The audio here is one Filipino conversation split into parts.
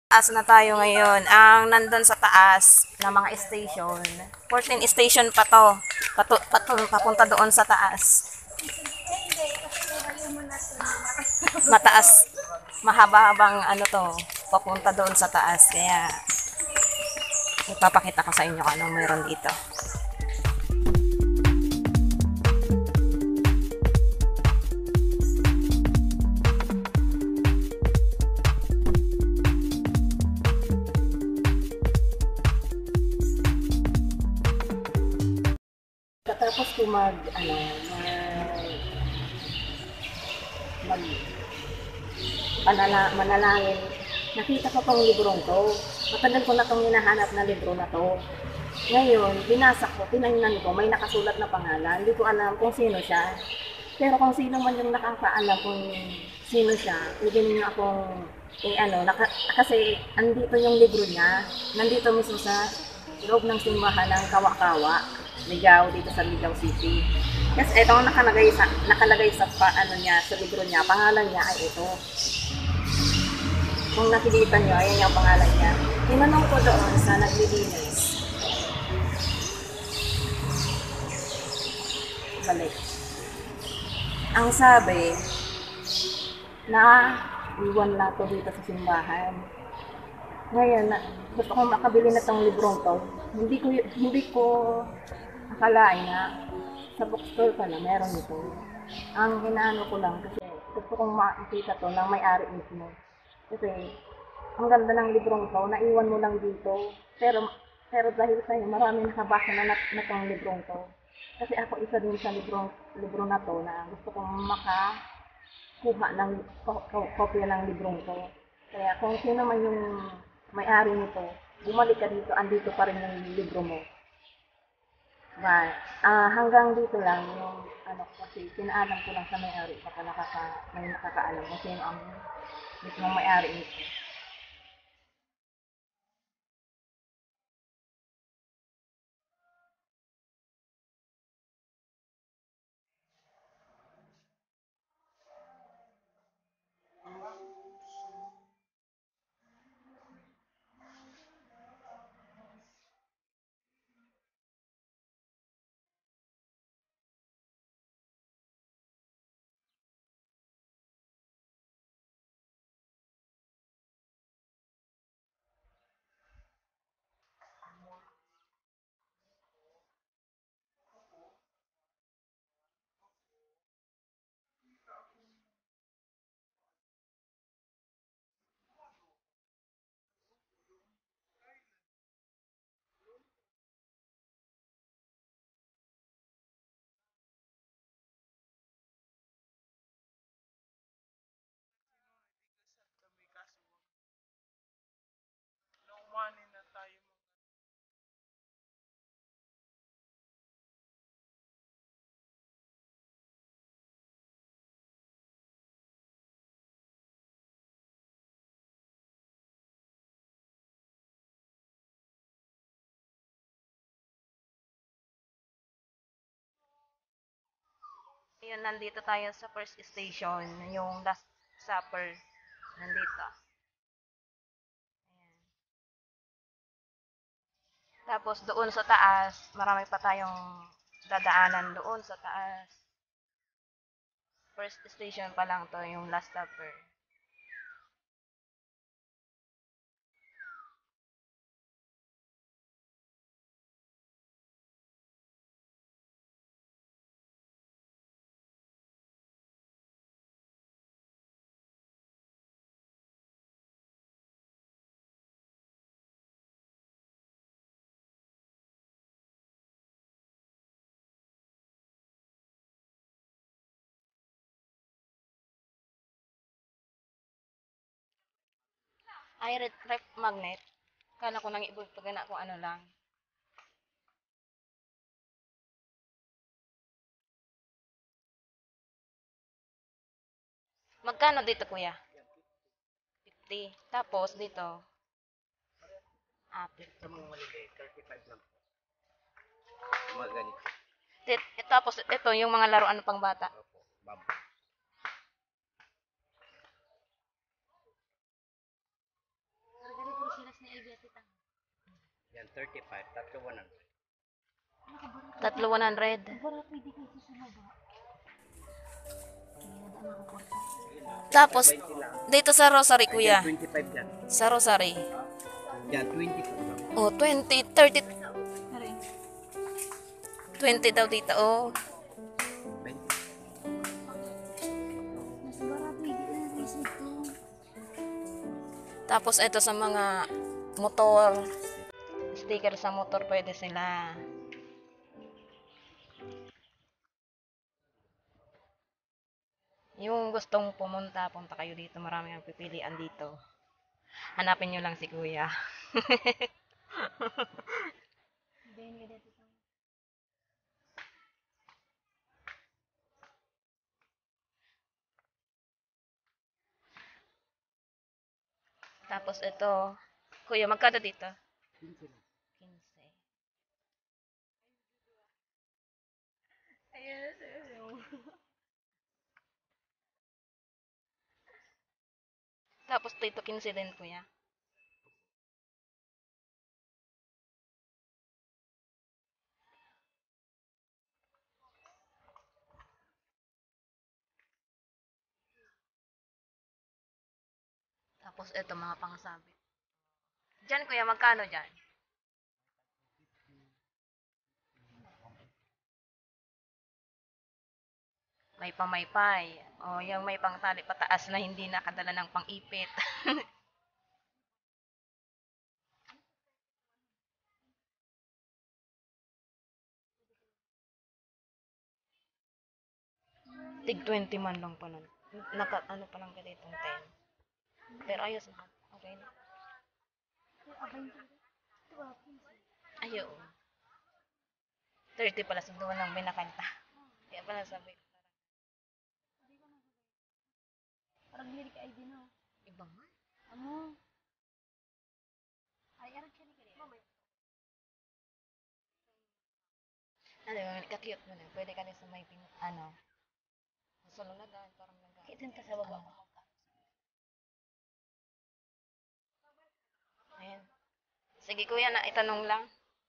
Taas na tayo ngayon. Ang nandun sa taas ng mga station. 14 station pa to. Papunta doon sa taas. Mataas. Mahaba-habang ano to. Papunta doon sa taas. Kaya ipapakita ko sa inyo kung anong meron dito. Tapos ko mag manalangin, nakita ko tong librong to. Matagal ko na tong hinahanap na libro na to. Ngayon, binasa ko, tinignan ko, may nakasulat na pangalan. Hindi ko alam kung sino siya. Pero kung sino man yung nakakaalam kung sino siya, pwede niyo akong kasi andito yung libro niya. Nandito mismo sa loob ng simbahan ng Kawa-Kawa, Ligaw, dito sa Ligaw City. Kasi ito ang nakalagay sa niya, sa libro niya, pangalan niya ay ito. Kung nakikita niyo, ayan yung pangalan niya. Tinanong ko doon sa naglilinis. Balik. Ang sabi, na iwan na to dito sa simbahan. Ngayon, gusto kong makabili na tong librong to. Hindi ko akalain na sa bookstore pala meron ito. Ang inaano ko lang kasi gusto kong makikita to ng may-ari mismo. Kasi ang ganda ng librong to, naiwan mo lang dito. Pero dahil sa'yo, marami nakabasa na tong librong to. Kasi ako isa din sa libro na to na gusto kong makakuha ng kopya ng librong to. Kaya kung sino man yung may-ari nito, bumalik ka dito, andito pa rin yung libro mo. But, hanggang dito lang yung kasi pinaalam ko lang sa may-ari baka may nakakaalam kung sino ang mismong may-ari nito. Ayun, nandito tayo sa first station, yung Last Supper. Nandito. Ayan. Tapos doon sa taas, marami pa tayong dadaanan doon sa taas. First station pa lang to, yung Last Supper. Ay, ref magnet. Kala ko nang ibultog na kung ano lang. Magkano dito, kuya? 50. Tapos dito, 50. Tapos ito, yung mga laruan pang bata. Yan, 35. Tatlo 100. Tatlo 100. Tapos, 20 lang. dito sa Rosary, Ay, kuya. yan, 25 yan. Sa Rosary. Yan, 20 po lang. Oh, 20, 30. 20 daw dito. Oh. 20. Tapos, ito sa mga motor. Sticker sa motor, pwede sila. Yung gustong pumunta, punta kayo dito. Marami ang pipilian dito. Hanapin nyo lang si kuya. Tapos ito. Kuya, magkano dito? 15. Ayun. Tapos dito 15 din, kuya. Tapos ito, mga pangsabit. Diyan, kuya, magkano dyan? May pamaypay. O, yung may pangtali pataas na hindi nakadala ng pang-ipit. Tig 20 man lang pa nun. Ano pa lang ganito itong 10. Pero ayos na. Okay na. Ayaw. 30 pala sa duwan ng binakanta. Kaya pala sabi. Parang lirik ID no. Iba man. Amo. Ay, arang siya ni kaya. Ano, ka-cute mo na. Pwede ka na sa may ano. Sulong na daan. Parang nag- Kitin ka sa baba. Ayan. Sige kuya, na itanong lang.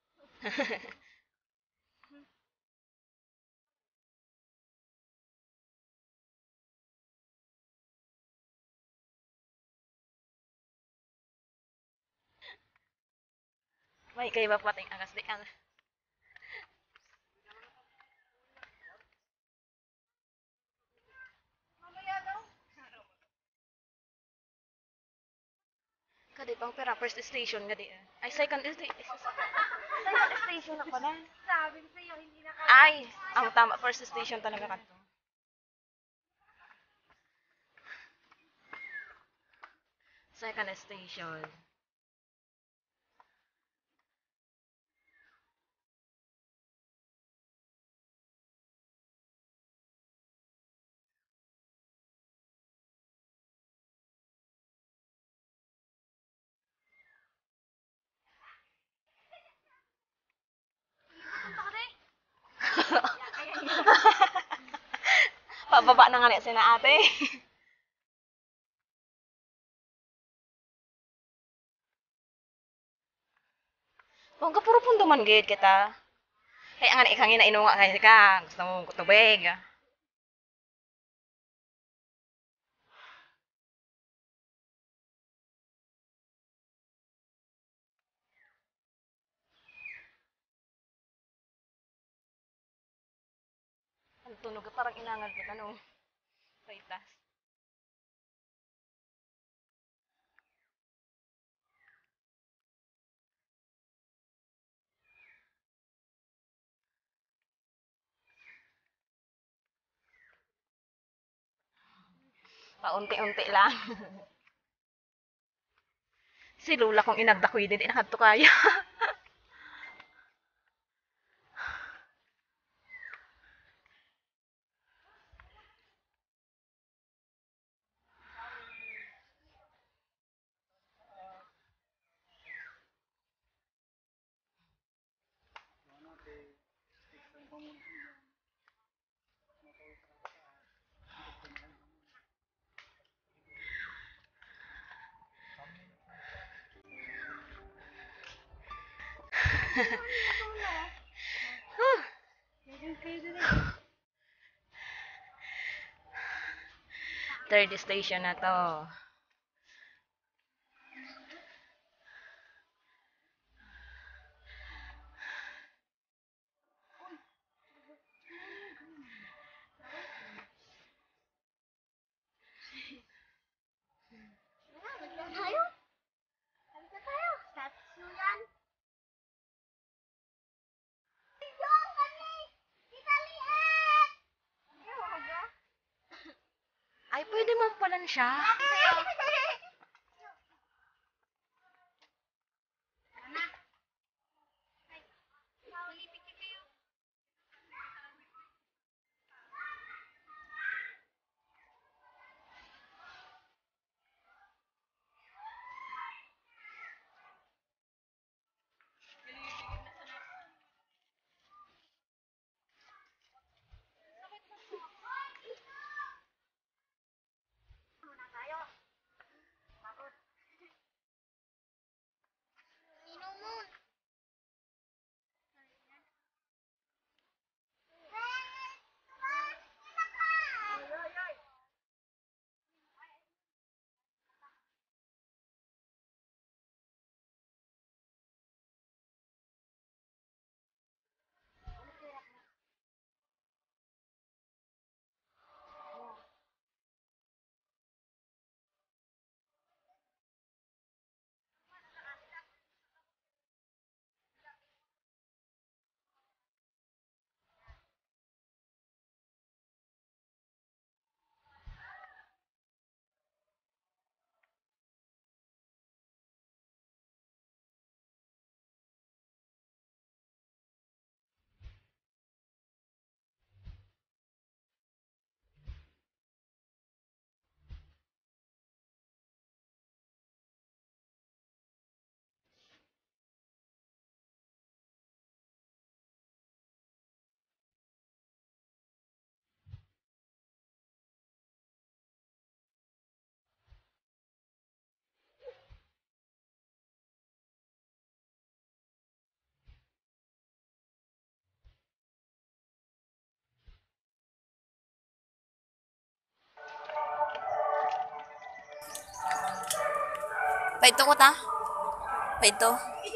May kayo ba pating angas di ka? Kadi pang pera first station nga di. Ay second station ako na. Sabi ko sa'yo, hindi na Ay, ang tama first station talaga kadto. Second station. Pababa na nga ni sina ate. Kung kapuro pundo man gid kita. Kaya nga ikang ina inunga kay ka. Gusto mo tubig. Ang tunog parang inangal ko tanong. Ritas. Paunti-unti lang. Si Lula kong inagda ko din inakadto kaya. Third station na to. Halika tayo. Halika tayo. Statue yan. Yung kani. Kita liit. Ay, pwede man pala siya. Muna tayo. Bakit? Sino mo? Paito ko ta. Paito.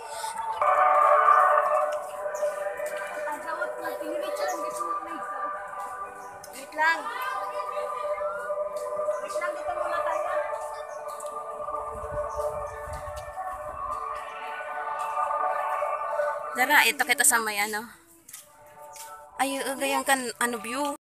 Wait lang. Wait lang, dito muna tayo. Dara, ito kita sa may ano. Ay, gayang kan ano view.